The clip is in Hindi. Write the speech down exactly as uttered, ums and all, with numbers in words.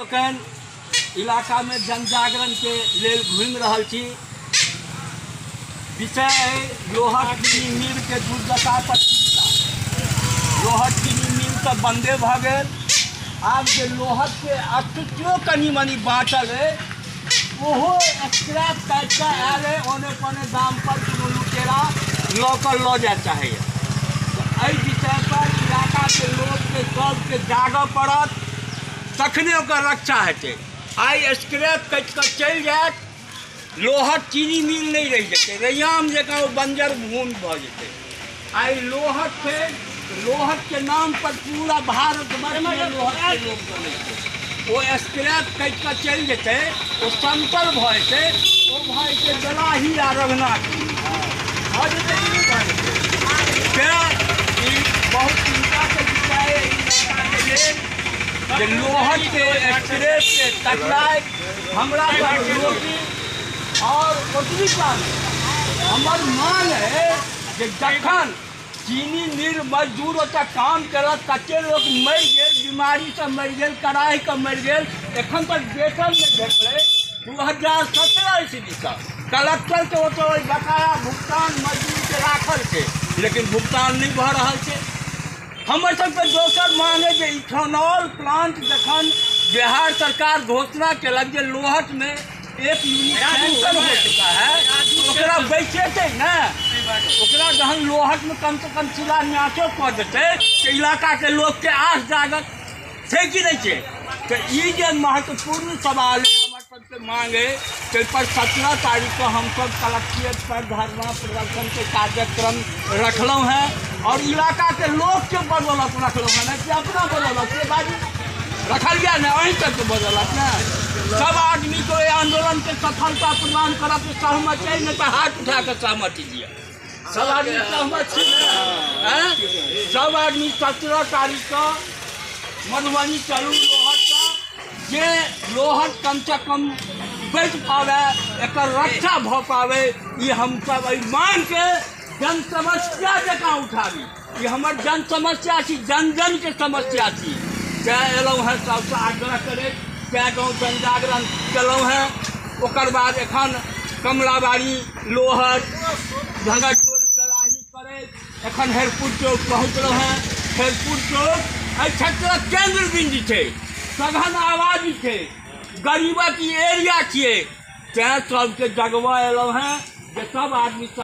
लोकन इलाका में जनजागरण के लेल घूमि रहल छी। विषय लोहट चीनी मिल के दुर्दशा पर चिंता। लोहट चीनी मिल तो बंदे भ गेल, आब जे लोहट के अस्तित्व कनी मनी बाँचल है ओहो स्क्रैप काट के आयल है, ओने पने दाम पर कोनो लुटेरा लऽ कऽ लऽ जाय चाहैए। एहि विषय पर इलाका के लोग के सबके जागऽ पड़त, तखने ओकर रक्षा हेतै। आइ स्क्रैप काटि कऽ चलि जायत, लोहट चीनी मिल नहीं रहि जेतै, रैयाम जकाँ ओ बंजर भूमि भऽ जेतै। आइ लोहट छै, लोहट के नाम पर पूरा भारत वर्ष में लोहट के लोग चलै छै। वो स्क्रैप काटि कऽ चलि जेतै, ओ समतल भऽ जेतै, ओ भऽ जेतै दलाही आ रघुनाथी भऽ जेतै कि नहि भऽ जेतै। तेँ ई बहुत चिंताके विषय है इलाकाके लेल जे लोहट के स्क्रैप से टकराए हमरा सब रोकी। और ओतबी काल हमर मांग है जे जखन चीनी मिल मजदूर ओतऽ काम करत, कते लोग मरि गेल, बीमारी से मरि गेल, कराही के मरि गेल, एखन तक वेतन नहीं भेटलै। दू हजार सत्रह ईस्वी से कलेक्टर के ओतऽ बकाया भुगतान मजदूर के राखल छै, लेकिन भुगतान नहीं भऽ रहल छै। हमर सबके दोसर मांग है जे इथेनॉल प्लांट जखन बिहार सरकार घोषणा केलक जे लोहट में एक यूनिट सैंक्शन हो चुका है, ओकरा बेचेतै ना, ओकरा जहन लोहट में कम से कम शिलान्यासो कऽ देतै तऽ इलाका के लोग के आस जागत छै कि नहीं छै। तो ई जे महत्वपूर्ण सवाल है, हमर सबके मांग है, ताहि पर सत्रह तारीख को हम सब कलेक्ट्रेट पर धरना प्रदर्शन के कार्यक्रम रखलहुँ हैं और इलाका के लोग के बदौलत रखलहुँ हैं, ना कि अपना बदौलत के बाजू रखल गया ना, अहीं तक के बदौलत ना। सब आदमी को ये आंदोलन के सफलता प्रदान करब के सहमत है, नहीं तो हाथ उठा कर सहमति दिया। सब आदमी सहमत छी ना? सब आदमी सत्रह तारीख को मधुबनी चलू लोहट का, जे लोहट कम से कम बच पावे, एक रक्षा भ पावे, ये हम सब मांग के जन समस्या जकाँ उठाबी। ये हमर जन समस्या छी, जन जन के समस्या छी। तैं एलहुँ हैं सबसे आग्रह करे, तैं गाँव जनजागरण केलहुँ हैं। ओकर बाद एखन कमलाबाड़ी लोहट झंगरटोली दलाही करे एखन हेरपुर चौक पहुँचलहुँ हैं। हेरपुर चौक एहि क्षेत्रक केंद्र बिंदु छै, सघन आबादी छै, गरीबक ई एरिया छियै। तैं सबके जगबऽ एलहुँ हैं जे सब आदमी